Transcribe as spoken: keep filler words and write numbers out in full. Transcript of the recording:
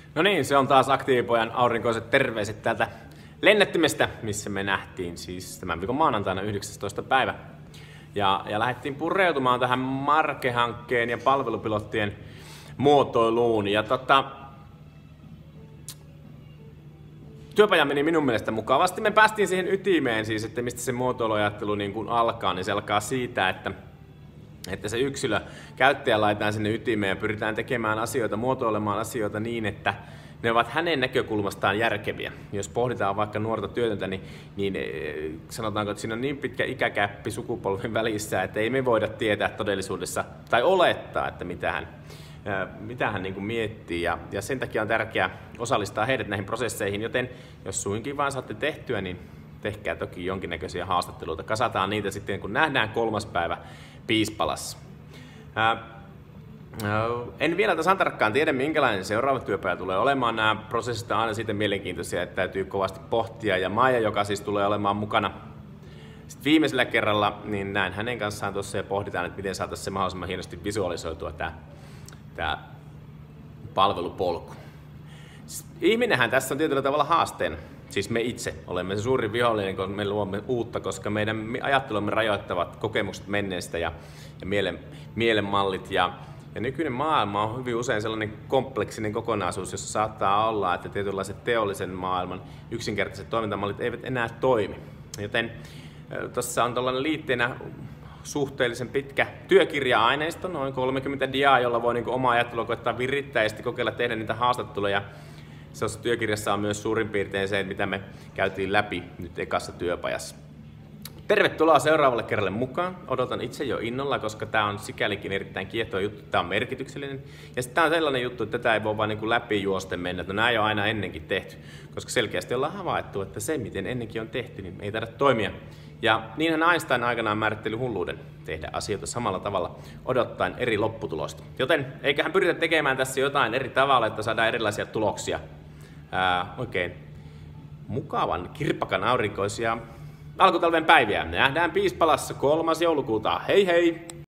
No niin, se on taas Aktiivipojan aurinkoiset terveiset täältä lennättimestä, missä me nähtiin siis tämän viikon maanantaina yhdeksästoista päivä. Ja, ja lähdettiin pureutumaan tähän Marke-hankkeen ja palvelupilottien muotoiluun. Ja tota, työpaja meni minun mielestä mukavasti. Me päästiin siihen ytimeen siis, että mistä se muotoiluajattelu niin kuin alkaa, niin se alkaa siitä, että että se yksilö, käyttäjä laitetaan sinne ytimeen ja pyritään tekemään asioita, muotoilemaan asioita niin, että ne ovat hänen näkökulmastaan järkeviä. Jos pohditaan vaikka nuorta työtöntä, niin, niin sanotaanko, että siinä on niin pitkä ikäkäppi sukupolven välissä, että ei me voida tietää todellisuudessa tai olettaa, että mitä hän, mitä hän niin kuin miettii. Ja, ja sen takia on tärkeää osallistaa heidät näihin prosesseihin, joten jos suinkin vaan saatte tehtyä, niin tehkää toki jonkinnäköisiä haastatteluita. Kasataan niitä sitten, kun nähdään kolmas päivä Piispalassa. Ää, ää, en vielä tasan tarkkaan tiedä, minkälainen seuraava työpäivä tulee olemaan. Nämä prosessit on aina siitä mielenkiintoisia, että täytyy kovasti pohtia. Ja Maija, joka siis tulee olemaan mukana sitten viimeisellä kerralla, niin näin hänen kanssaan tuossa ja pohditaan, että miten saataisiin se mahdollisimman hienosti visualisoitua tämä, tämä palvelupolku. Ihminenhän tässä on tietyllä tavalla haasteena. Siis me itse olemme se suurin vihollinen, kun me luomme uutta, koska meidän ajattelumme rajoittavat kokemukset menneestä ja, ja mielen, mielenmallit. Ja, ja nykyinen maailma on hyvin usein sellainen kompleksinen kokonaisuus, jossa saattaa olla, että tietynlaiset teollisen maailman yksinkertaiset toimintamallit eivät enää toimi. Joten tuossa on tällainen liitteenä suhteellisen pitkä työkirja-aineisto, noin kolmekymmentä diaa, jolla voi niin omaa ajattelua koittaa virittää ja sitten kokeilla tehdä niitä haastatteluja. Tuossa työkirjassa on myös suurin piirtein se, mitä me käytiin läpi nyt ekassa työpajassa. Tervetuloa seuraavalle kerralle mukaan. Odotan itse jo innolla, koska tämä on sikälikin erittäin kiehtova juttu. Tämä on merkityksellinen. Ja sitten tämä on sellainen juttu, että tätä ei voi vain niin läpi juosten mennä. No, nämä ei ole aina ennenkin tehty, koska selkeästi ollaan havaittu, että se, miten ennenkin on tehty, niin ei taida toimia. Ja niinhän Einstein aikanaan määritteli hulluuden tehdä asioita samalla tavalla odottaen eri lopputulosta. Joten eiköhän pyritä tekemään tässä jotain eri tavalla, että saadaan erilaisia tuloksia. Ää, oikein mukavan, kirppakan aurinkoisia alkutalven päiviä. Nähdään Piispalassa kolmas joulukuuta. Hei hei!